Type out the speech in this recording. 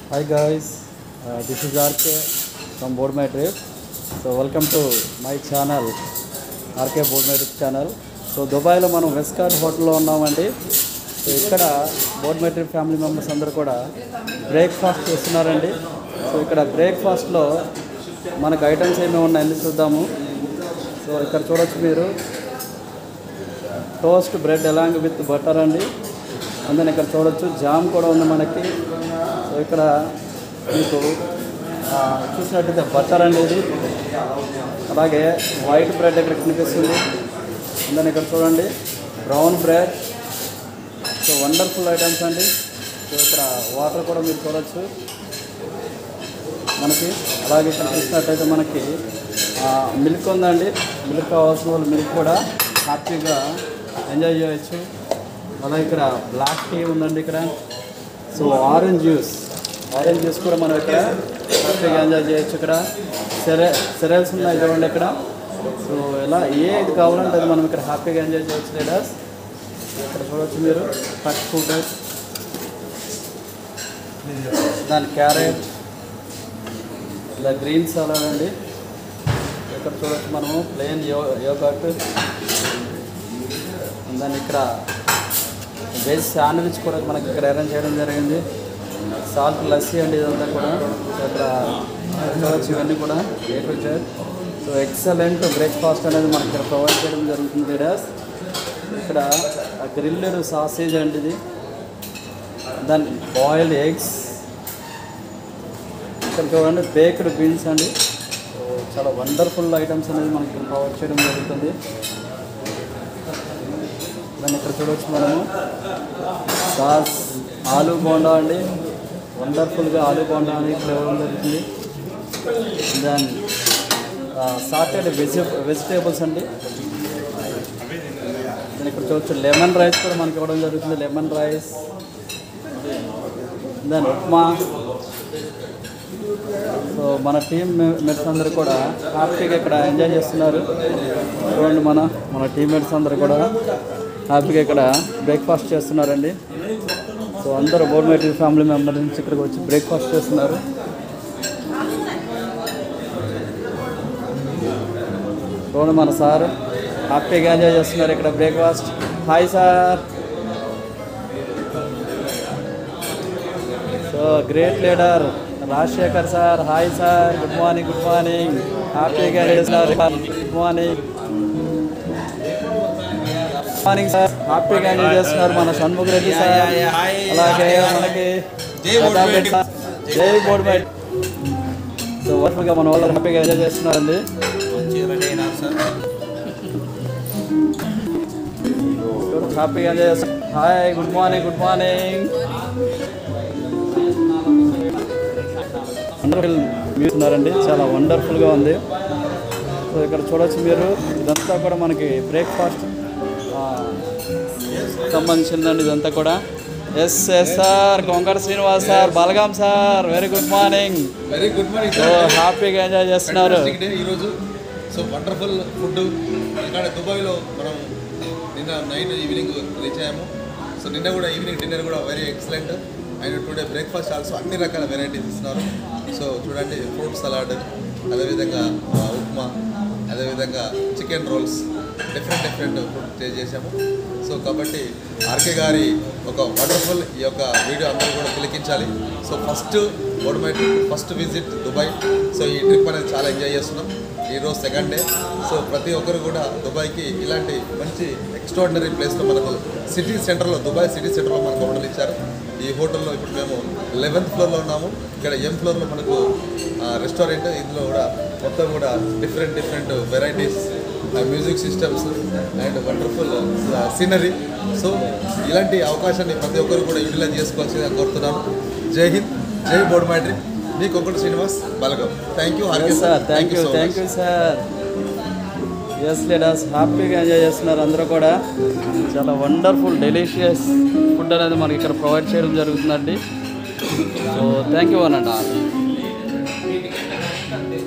Hi guys, this is RK from Board My Trip. So welcome to my channel, RK Board My Trip channel. So దుబాయ్లో మనం వెస్కార్డ్ హోటల్లో ఉన్నామండి. So ఇక్కడ board my trip family members అందరూ కూడా breakfast చేస్తున్నారండి. సో ఇక్కడ బ్రేక్ఫాస్ట్లో మనకు ఐటమ్స్ ఏమేమి ఉన్నాయని చూద్దాము. సో ఇక్కడ చూడొచ్చు మీరు toast bread along with butter అండి. అందుకని ఇక్కడ చూడొచ్చు జామ్ కూడా ఉంది మనకి. సో ఇక్కడ మీకు చూసినట్టయితే బటర్ అనేది, అలాగే వైట్ బ్రెడ్ ఇక్కడ కనిపిస్తుంది. అందుకని ఇక్కడ చూడండి brown bread. So wonderful items అండి. సో ఇక్కడ వాటర్ కూడా మీరు చూడొచ్చు మనకి. అలాగే ఇక్కడ చూసినట్టయితే మనకి మిల్క్ ఉందండి. మిల్క్ కావాల్సిన వాళ్ళు మిల్క్ కూడా హ్యాపీగా ఎంజాయ్ చేయొచ్చు. అలాగే ఇక్కడ బ్లాక్ టీ ఉందండి ఇక్కడ. సో ఆరెంజ్ జ్యూస్ కూడా మనం ఇక్కడ హ్యాపీగా ఎంజాయ్ చేయొచ్చు. ఇక్కడ సెరల్స్ ఉన్నాయి చూడండి ఇక్కడ. సో ఇలా ఏది కావాలంటే అది మనం ఇక్కడ హ్యాపీగా ఎంజాయ్ చేయొచ్చు లీడర్స్. ఇక్కడ చూడవచ్చు మీరు కట్ ఫ్రూట్, దాని క్యారెట్, ఇలా గ్రీన్ సలాడ్ అండి. ఇక్కడ చూడవచ్చు మనము ప్లెయిన్ యోగర్ట్. దాన్ని ఇక్కడ వెజ్ శాండ్విచ్ కూడా మనకి ఇక్కడ అరేంజ్ చేయడం జరిగింది. సాల్ట్ లస్సీ అండి ఇదంతా కూడా. సో ఇక్కడ చూడవచ్చు ఇవన్నీ కూడా A to Z. So excellent breakfast అనేది మనకి ఇక్కడ ప్రొవైడ్ చేయడం జరుగుతుంది లీడర్స్. ఇక్కడ గ్రిల్డ్ సాసేజ్ అండి ఇది, దాని బాయిల్డ్ ఎగ్స్. ఇక్కడ చూడండి బేక్డ్ బీన్స్ అండి. సో చాలా వండర్ఫుల్ ఐటమ్స్ అనేది మనకి ఇక్కడ ప్రొవైడ్ చేయడం జరుగుతుంది. దాన్ని ఇక్కడ చూడవచ్చు మనము సాస్ ఆలూ బోండా అండి. వండర్ఫుల్గా ఆలూ బోండా అనేది ఇక్కడ ఇవ్వడం జరుగుతుంది. దాని సాటెడ్ వెజిటేబుల్స్ అండి. దాన్ని ఇక్కడ చూడవచ్చు లెమన్ రైస్ కూడా మనకి ఇవ్వడం జరుగుతుంది. లెమన్ రైస్, దాని ఉప్మా. సో మన టీమ్ మేట్స్ అందరూ కూడా హ్యాపీగా ఇక్కడ ఎంజాయ్ చేస్తున్నారు. చూడండి మన టీమ్మేట్స్ అందరూ కూడా హ్యాపీగా ఇక్కడ బ్రేక్ఫాస్ట్ చేస్తున్నారండి. సో అందరూ board my trip family members నుంచి ఇక్కడికి వచ్చి బ్రేక్ఫాస్ట్ చేస్తున్నారు. చూడండి మన సార్ హ్యాపీగా ఎంజాయ్ చేస్తున్నారు ఇక్కడ breakfast. Hi sir. So great leader Rajasekhar sir. Hi sir, good morning. హ్యాపీగా ఎంజాయ్ చేస్తున్నారు. Good morning sir. హ్యాపీగా ఎంజాయ్ చేస్తున్నారు మన షణ్ముఖ్ రెడ్డి సార్. అలాగే మనకి జై బోర్డ్ మై. సో వర్క్గా మన వాళ్ళు హ్యాపీగా ఎంజాయ్ చేస్తున్నారండి. హ్యాపీగా ఎంజాయ్ చేస్తున్నారు. Hi, good morning. ఉన్నారండి, చాలా వండర్ఫుల్గా ఉంది. సో ఇక్కడ చూడవచ్చు మీరు ఇదంతా కూడా మనకి బ్రేక్ఫాస్ట్ సంబంధించిందండి ఇదంతా కూడా. Yes sir, Konkara Srinivas sir, Balagam sir, very good morning. So హ్యాపీగా ఎంజాయ్ చేస్తున్నారు ఈరోజు. సో వండర్ఫుల్ ఫుడ్ ఇక్కడ దుబాయ్లో మనం నిన్న నైట్ ఈవినింగ్ రీచ్ అయ్యాము. సో నిన్న కూడా ఈవినింగ్ డిన్నర్ కూడా very excellent. And today breakfast also అన్ని రకాల వెరైటీస్ ఇస్తున్నారు. సో చూడండి ఫ్రూట్ సలాడ్, అదేవిధంగా ఉప్మా, అదేవిధంగా chicken rolls, different food taste చేసాము. సో కాబట్టి ఆర్కే గారి ఒక వండర్ఫుల్ ఈ యొక్క వీడియో అందరూ కూడా తిలకించాలి. So board my trip first visit Dubai. So ఈ ట్రిప్ అనేది చాలా ఎంజాయ్ చేస్తున్నాం. ఈరోజు సెకండ్ డే. సో ప్రతి ఒక్కరు కూడా దుబాయ్కి ఇలాంటి మంచి ఎక్స్ట్రాడినరీ ప్లేస్లో మనకు సిటీ సెంటర్లో, దుబాయ్ సిటీ సెంటర్లో మనకు హోటల్ ఇచ్చారు. ఈ హోటల్లో ఇప్పుడు మేము 11th ఫ్లోర్లో ఉన్నాము. ఇక్కడ M ఫ్లోర్లో మనకు రెస్టారెంట్. ఇందులో కూడా మొత్తం కూడా different varieties, music systems and wonderful scenery. So ఇలాంటి అవకాశాన్ని ప్రతి ఒక్కరు కూడా యూటిలైజ్ చేసుకోవాల్సిందిగా కోరుతున్నాను. Jai Hind, Jai board my trip. మీ Konkara Srinivas, Balagam. Thank you sir. Thank you sir. Yes leaders, హ్యాపీగా ఎంజాయ్ చేస్తున్నారు అందరూ కూడా. చాలా వండర్ఫుల్ డెలిషియస్ ఫుడ్ అనేది మనకి ఇక్కడ ప్రొవైడ్ చేయడం జరుగుతుందండి. సో థ్యాంక్ యూ అనండి.